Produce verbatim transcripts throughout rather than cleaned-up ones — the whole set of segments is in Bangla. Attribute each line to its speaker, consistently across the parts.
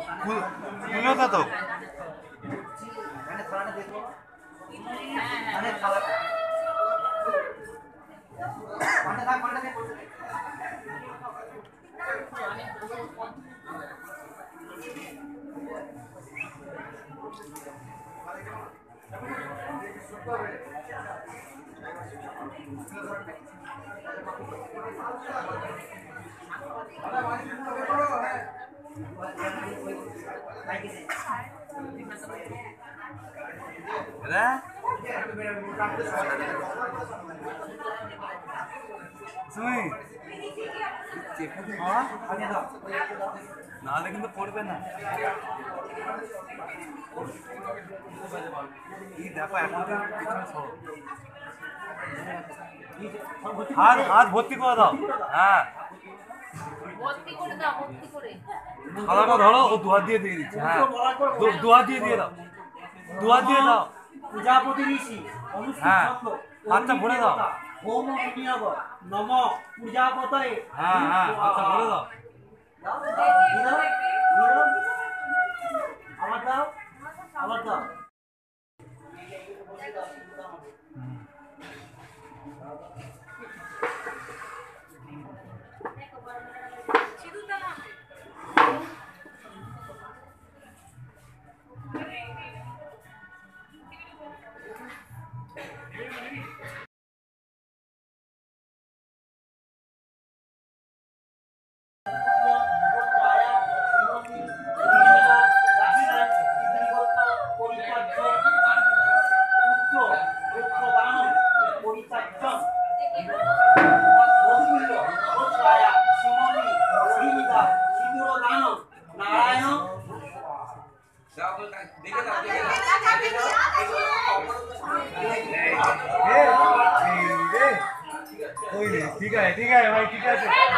Speaker 1: খুলো তো নাহলে কিন্তু পড়বে না। এই দেখো এখন হাত হাত ভর্তি করে দাও। হ্যাঁ খালাটা ধরো, ও দু হাত দিয়ে দিয়ে দিচ্ছে। হ্যাঁ দু হাত দিয়ে দিয়ে দাও, দু হাত দিয়ে দাও।
Speaker 2: প্রজাপতি ঋষি
Speaker 1: হ্যাঁ হাতটা ভরে দাও।
Speaker 2: ওম বিনিয়োগ নম প্রজাপতয়ে।
Speaker 1: হ্যাঁ হ্যাঁ হাতটা ভরে দাও।
Speaker 2: আবার দাও, আবার দাও।
Speaker 1: ठीक है ठीक है भाई, ठीक है।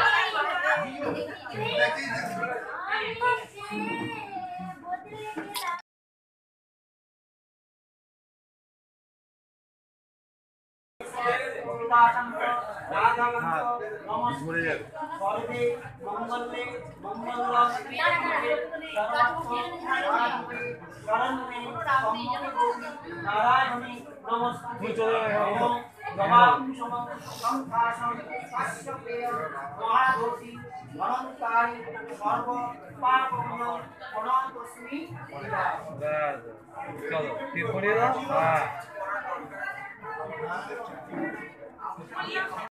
Speaker 2: नारायणी नमस्ते महादोषी अनंताय सर्व पापमय प्रणतस्मि।
Speaker 1: चलो फिर पढ़िए। हाँ